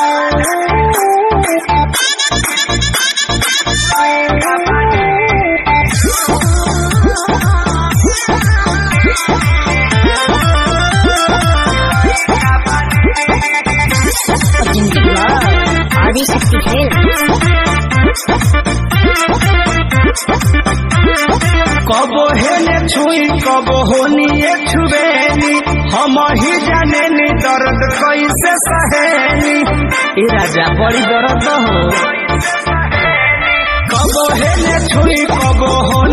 कबो हेने छुई कबो होनिए छुबेनी हम ही जाने नी दर्द कैसे सहेनी। ए राजा बड़ी दर्द हो। कबो हेने छुई कबो